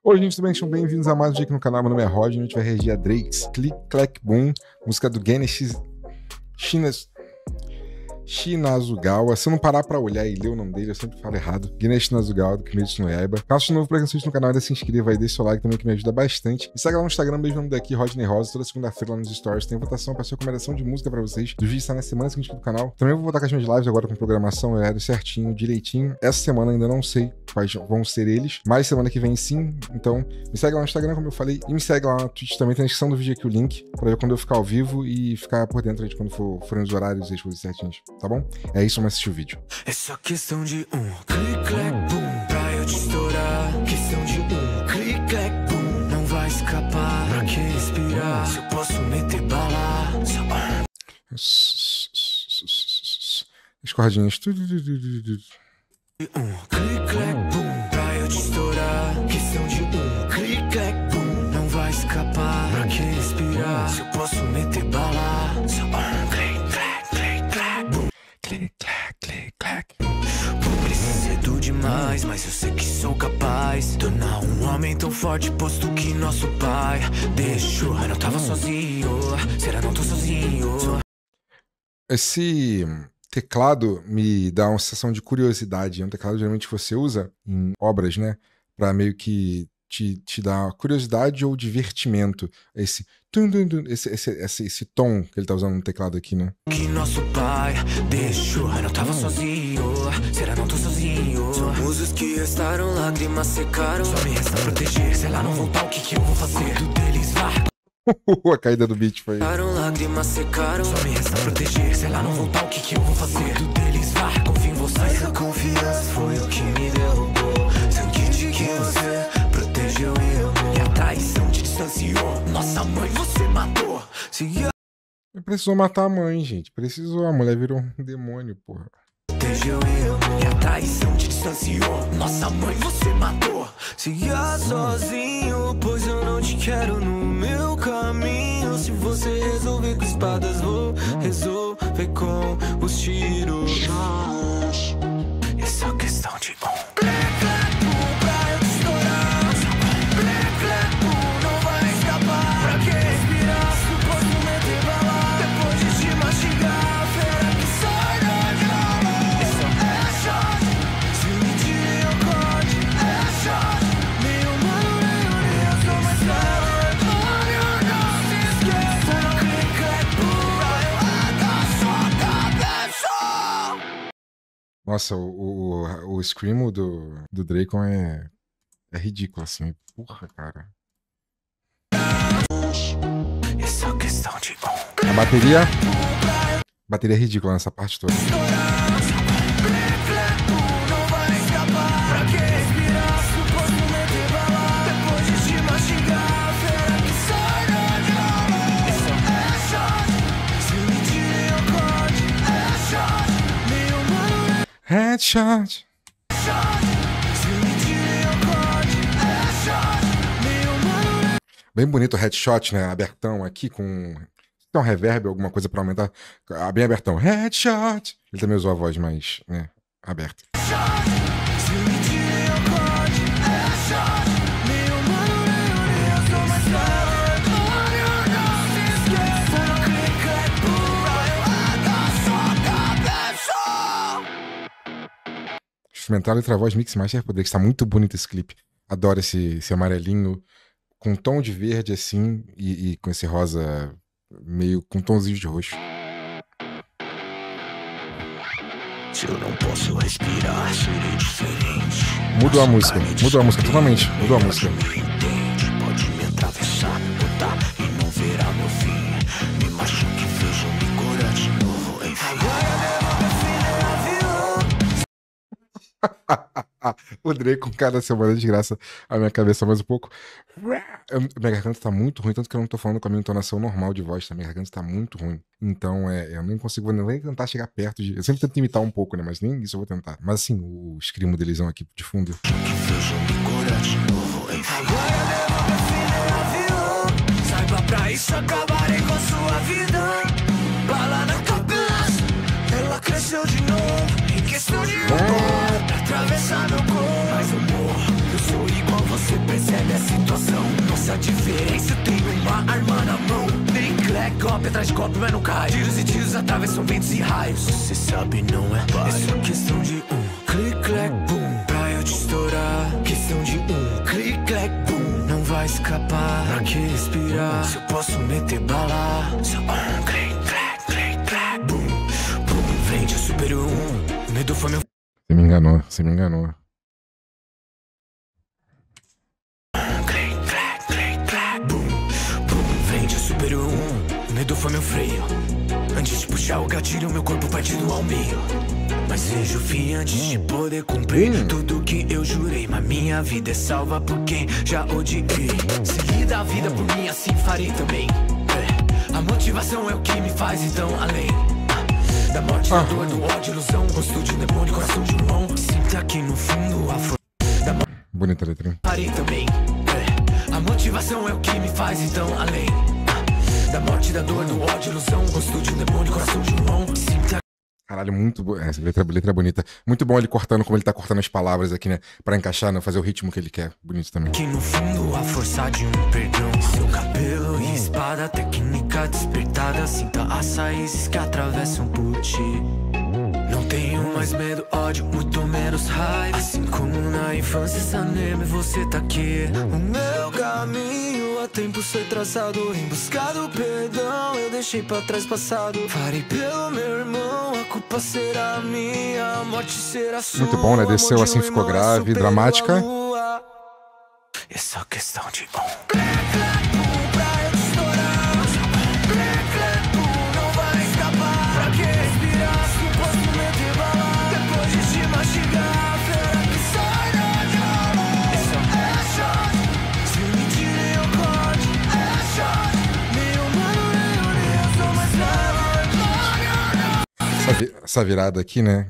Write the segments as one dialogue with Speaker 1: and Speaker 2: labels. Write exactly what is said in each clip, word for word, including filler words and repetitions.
Speaker 1: Oi, gente, tudo bem? Sejam bem-vindos a mais um dia aqui no canal. Meu nome é Roger e a gente vai reagir a Drake's Click Clack Boom, música do Ganesh Chinas... Shinazugawa. Se eu não parar pra olhar e ler o nome dele, eu sempre falo errado. Ganesh Shinazugawa, do Kimetsu no Yaiba. Caso seja novo pra quem assiste no canal, ainda se inscreva aí, deixa o like também que me ajuda bastante. E segue lá no Instagram, beijo nome daqui, Rodney Rosa. Toda segunda-feira lá nos stories tem votação pra sua recomendação de música pra vocês. Dos vídeos saem na semana seguinte do canal. Também vou voltar com as minhas lives agora com programação, horário certinho, direitinho. Essa semana ainda não sei quais vão ser eles, mas semana que vem sim. Então me segue lá no Instagram, como eu falei, e me segue lá na Twitch também, tem na descrição do vídeo aqui o link, pra ver quando eu ficar ao vivo e ficar por dentro aí de quando for, forem os horários e as coisas certinhas, tá bom? É isso, vamos assistir o vídeo.
Speaker 2: É só questão de um clique, clack, boom, pra eu te estourar. Questão de um clique, clack, boom, não vai escapar. Pra que respirar? Se eu posso meter bala.
Speaker 1: As cordinhas.
Speaker 2: Um clique, clack, boom, pra eu te estourar. Questão de um clique, clack, boom, não vai escapar. Pra que respirar? Se eu posso meter bala. Clique, clack, clique, clack, boom. Clique, clack, clique, clack. Preciso demais, mas eu sei que sou capaz. Tornar um homem tão forte, posto que nosso pai deixou. Eu não tava sozinho, será não tô sozinho?
Speaker 1: Esse teclado me dá uma sensação de curiosidade. É um teclado geralmente que você usa em obras, né? Pra meio que te, te dar curiosidade ou divertimento. Esse, esse, esse, esse, esse tom que ele tá usando no teclado aqui, né?
Speaker 2: Que nosso pai deixou. Eu não tava sozinho, será não tô sozinho? Somos que restaram, lágrimas secaram. Só me resta proteger, se ela não voltar, o que que eu vou fazer? Tudo deles vai.
Speaker 1: A caída do beat foi.
Speaker 2: Lágrimas secaram, só me resta proteger. Se ela não voltar, o que que eu vou fazer? Tudo deles vai, confio em você. Mas a confiança foi o que me derrubou. Sangue de quem você protegeu e amou. E a traição te distanciou. Nossa mãe, você matou. Se
Speaker 1: Precisou matar a mãe, gente. Precisou. A mulher virou um demônio, porra.
Speaker 2: protegeu e amou. E a traição te distanciou. Nossa mãe, você matou. Siga sozinho, pois eu não te quero no meu caminho. Se você resolver com espadas, vou resolver com os tiros. É só questão de um.
Speaker 1: Nossa, o, o, o Screamo do, do Dracon é, é ridículo, assim. Porra, cara.
Speaker 2: É só questão de um.
Speaker 1: A bateria... A bateria é ridícula nessa parte toda. Headshot. Bem bonito o headshot, né? Abertão aqui com... Tem um reverb, alguma coisa pra aumentar. Bem abertão. Headshot. Ele também usou a voz mais, né, aberta. Instrumental, letra, voz, mix, master, poder. Está muito bonito esse clipe. Adoro esse, esse amarelinho com um tom de verde assim e, e com esse rosa meio com tonzinhos de roxo.
Speaker 2: Se eu não posso respirar, serei diferente.
Speaker 1: Mudou a música, mudou a música totalmente, mudou a música.
Speaker 2: Pode me atravessar, me botar e não verá meu fim. Me machuque, vejo, me cura de novo, enfim.
Speaker 1: O Drake com cada semana de graça a minha cabeça mais um pouco. Eu, minha garganta tá muito ruim, tanto que eu não tô falando com a minha entonação normal de voz, tá? Minha garganta tá muito ruim. Então, é, eu nem consigo nem tentar chegar perto de... Eu sempre tento imitar um pouco, né? Mas nem isso eu vou tentar. Mas assim, o escrimo delesão aqui de fundo.
Speaker 2: Saiba pra isso, acabarei com a sua vida. Bala na cabeça, ela cresceu de novo. Em questão de amor, pra atravessar meu corpo. Mas amor, eu sou igual, você percebe essa arma na mão. Click, golpe atrás de golpe, mas não cai. Tiros e tiros atravessam ventos e raios. Você sabe, não é pai. É só questão de um click, clack, boom, pra eu te estourar. Questão de um click, clack, boom, não vai escapar. Pra que respirar? Se eu posso meter bala. Só um click, clack, click, clack, boom, boom. Vende a Super um. Medo foi meu.
Speaker 1: Você me enganou, você me enganou.
Speaker 2: Super um, medo foi meu freio. Antes de puxar o gatilho, meu corpo partido ao meio. Mas seja o fim antes de poder cumprir hum. tudo que eu jurei. Mas minha vida é salva por quem já odiei. Se lida a vida por mim, assim farei também. É. A motivação é o que me faz então além da morte, ah. da dor, do ódio, ilusão. Rosto de um demônio, coração de um irmão. Sinta aqui no fundo a força da morte.
Speaker 1: Bonita letra.
Speaker 2: Farei também. É. A motivação é o que me faz então além da morte, da dor, do ódio, ilusão. Rosto de um demônio, coração de um irmão. Sinta...
Speaker 1: Caralho, muito boa. Essa letra, letra bonita. Muito bom ele cortando, como ele tá cortando as palavras aqui, né? Pra encaixar, né? Fazer o ritmo que ele quer. Bonito também.
Speaker 2: Que no fundo a força de um perdão. Seu cabelo e espada, técnica despertada. Sinta as raízes que atravessam por ti. Não tenho mais medo, ódio, muito menos raiva. Assim como na infância, Sanem, você tá aqui. O meu caminho há tempo foi traçado. Em busca do perdão, eu deixei pra trás passado. Farei pelo meu irmão, a culpa será minha, a morte será sua.
Speaker 1: Muito bom, né? Desceu assim, ficou grave, dramática.
Speaker 2: É só questão de um.
Speaker 1: Essa, vi essa virada aqui, né?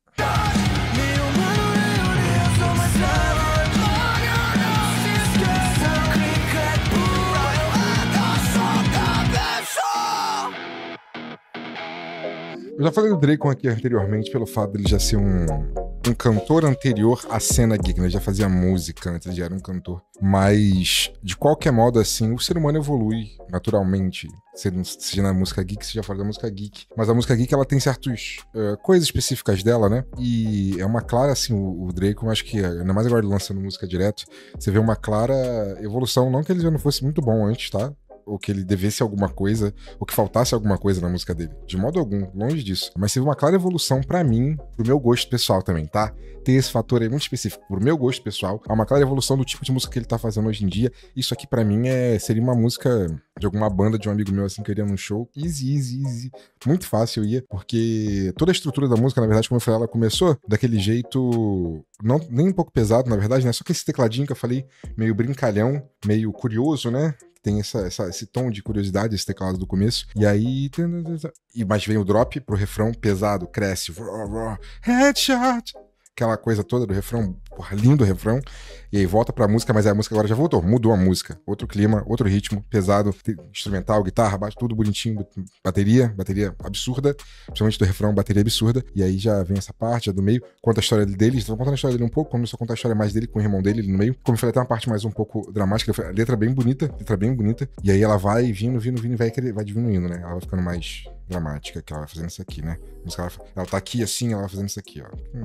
Speaker 1: Eu já falei do Drake aqui anteriormente pelo fato dele já ser um, um cantor anterior à cena geek, né? Ele já fazia música antes, ele já era um cantor. Mas, de qualquer modo, assim, o ser humano evolui naturalmente, seja na música geek, seja fora da música geek. Mas a música geek, ela tem certas uh, coisas específicas dela, né? E é uma clara, assim, o, o Drake, eu acho que, ainda mais agora lançando música direto, você vê uma clara evolução, não que ele já não fosse muito bom antes, tá? Ou que ele devesse alguma coisa, ou que faltasse alguma coisa na música dele. De modo algum, longe disso. Mas teve uma clara evolução pra mim, pro meu gosto pessoal também, tá? Tem esse fator aí muito específico. Pro meu gosto pessoal, há uma clara evolução do tipo de música que ele tá fazendo hoje em dia. Isso aqui pra mim é, seria uma música de alguma banda de um amigo meu, assim, que eu iria num show. Easy, easy, easy. Muito fácil eu ia, porque toda a estrutura da música, na verdade, como eu falei, ela começou daquele jeito... Não, nem um pouco pesado, na verdade, né? Só que esse tecladinho que eu falei, meio brincalhão, meio curioso, né? Tem essa, essa, esse tom de curiosidade, esse teclado do começo. E aí... E, mas vem o drop pro refrão pesado, cresce. Headshot! Aquela coisa toda do refrão, porra, lindo refrão. E aí volta pra música, mas a música agora já voltou. Mudou a música. Outro clima, outro ritmo, pesado, instrumental, guitarra, baixo, tudo bonitinho. Bateria, bateria absurda. Principalmente do refrão, bateria absurda. E aí já vem essa parte, já do meio. Conta a história dele. Estou contando a história dele um pouco. Começou a contar a história mais dele com o irmão dele ali no meio. Como eu falei, até uma parte mais um pouco dramática. A letra bem bonita, letra bem bonita. E aí ela vai vindo, vindo, vindo e vai, vai diminuindo, né? Ela vai ficando mais dramática, que ela vai fazendo isso aqui, né? A música, ela, ela tá aqui assim, ela vai fazendo isso aqui, ó. Hum.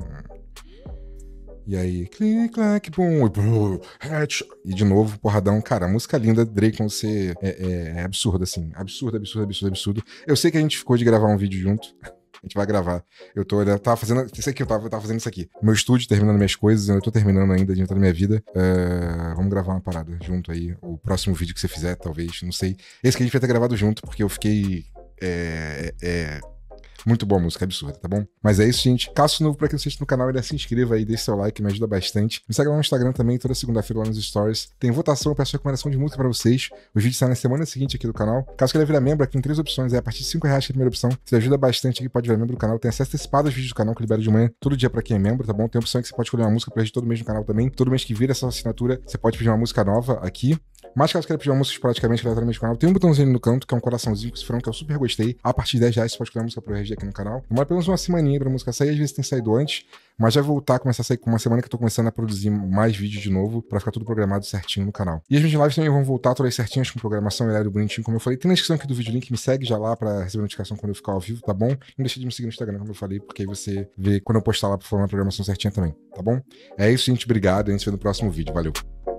Speaker 1: E aí, click, clack, boom, headshot. E de novo, porradão. Cara, a música linda, Drake, com você é, é, é absurda, assim. Absurda, absurda, absurda, absurdo. Eu sei que a gente ficou de gravar um vídeo junto. A gente vai gravar. Eu tô, eu tava fazendo, isso aqui, eu tava, eu tava fazendo isso aqui. Meu estúdio, terminando minhas coisas, eu tô terminando ainda de entrar na minha vida. Uh, vamos gravar uma parada junto aí. O próximo vídeo que você fizer, talvez, não sei. Esse que a gente vai ter gravado junto, porque eu fiquei... É... é Muito boa a música, absurda, tá bom? Mas é isso, gente. Caso novo pra quem não assiste no canal, ainda se inscreva aí, deixe seu like, me ajuda bastante. Me segue lá no Instagram também, toda segunda-feira lá nos stories. Tem votação, eu peço recomendação de música pra vocês. Os vídeos saem na semana seguinte aqui do canal. Caso queira virar membro, aqui tem três opções. É a partir de cinco reais que é a primeira opção. Você ajuda bastante aqui, pode virar membro do canal. Tem acesso antecipado aos vídeos do canal que eu libero de manhã, todo dia pra quem é membro, tá bom? Tem a opção que você pode escolher uma música pra gente todo mês no canal também. Todo mês que vira essa assinatura, você pode pedir uma música nova aqui. Mas caso queira pedir uma música esporadicamente, aleatoriamente no canal, tem um botãozinho no canto, que é um coraçãozinho com cifrão, que eu super gostei. A partir de dez reais você pode escolher a música pra eu reagir aqui no canal. Demora apenas uma semaninha pra música sair, às vezes tem saído antes, mas vai voltar a começar a sair com uma semana que eu tô começando a produzir mais vídeos de novo, pra ficar tudo programado certinho no canal. E as minhas lives também vão voltar todas certinhas, com programação, horário bonitinho, como eu falei. Tem na descrição aqui do vídeo o link, me segue já lá pra receber notificação quando eu ficar ao vivo, tá bom? Não deixa de me seguir no Instagram, como eu falei, porque aí você vê quando eu postar lá pra falar uma programação certinha também, tá bom? É isso, gente. Obrigado. A gente se vê no próximo vídeo. Valeu.